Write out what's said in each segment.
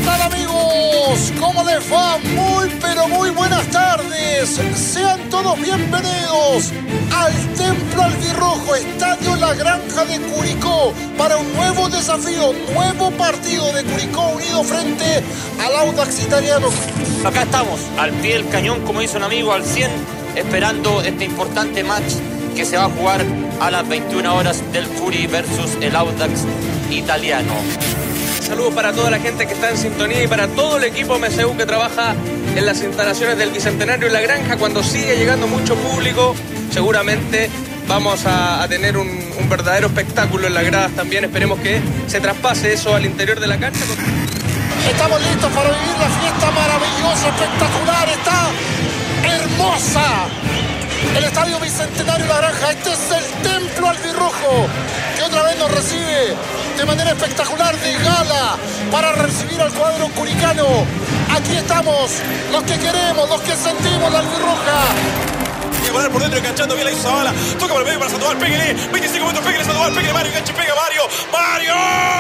tal, amigos? ¿Cómo les va? Muy pero muy buenas tardes. Sean todos bienvenidos al Templo Albirrojo, Estadio La Granja de Curicó, para un nuevo desafío, nuevo partido de Curicó Unido frente al Audax Italiano. Acá estamos, al pie del cañón, como dice un amigo, al 100, esperando este importante match que se va a jugar a las 21 horas del Curi versus el Audax Italiano. Saludos para toda la gente que está en sintonía y para todo el equipo MSU que trabaja en las instalaciones del Bicentenario y La Granja. Cuando sigue llegando mucho público, seguramente vamos a tener un verdadero espectáculo en las gradas también. Esperemos que se traspase eso al interior de la cancha. Estamos listos para vivir la fiesta maravillosa, espectacular, está hermosa. El Estadio Bicentenario La Granja, este es el Templo Albirrojo, que otra vez nos recibe de manera espectacular, de gala, para recibir al cuadro curicano. Aquí estamos, los que queremos, los que sentimos la albirroja. Poner por dentro, enganchando bien la hizo Zavala. Toca por el medio para Sandoval, pégale. 25 metros, pégale Sandoval, pégale Mario, enganche, pega Mario. ¡Mario!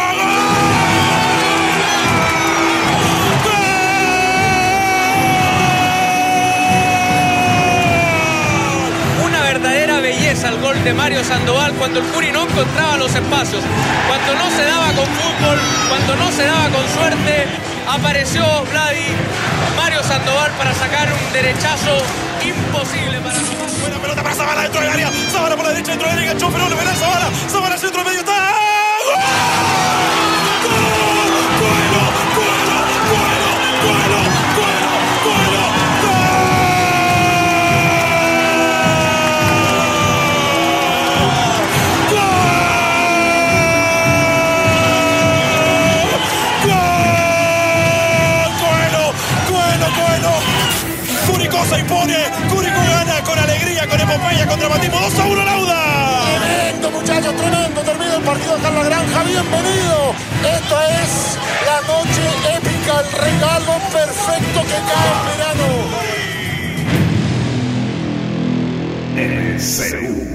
Verdadera belleza el gol de Mario Sandoval cuando el Curi no encontraba los espacios, cuando no se daba con fútbol, cuando no se daba con suerte, apareció Mario Sandoval para sacar un derechazo imposible para... Buena pelota para Zavala dentro del área, Zavala por la derecha dentro del área, enganchó fenómeno, penal Zavala centro medio, está... Se impone, Curicó gana con alegría, con epopeya, con dramatismo, 2-1 Lauda. Tremendo, muchachos, tremendo, termina el partido acá en La Granja, bienvenido. Esta es la noche épica, el regalo perfecto que cae en verano. MSU.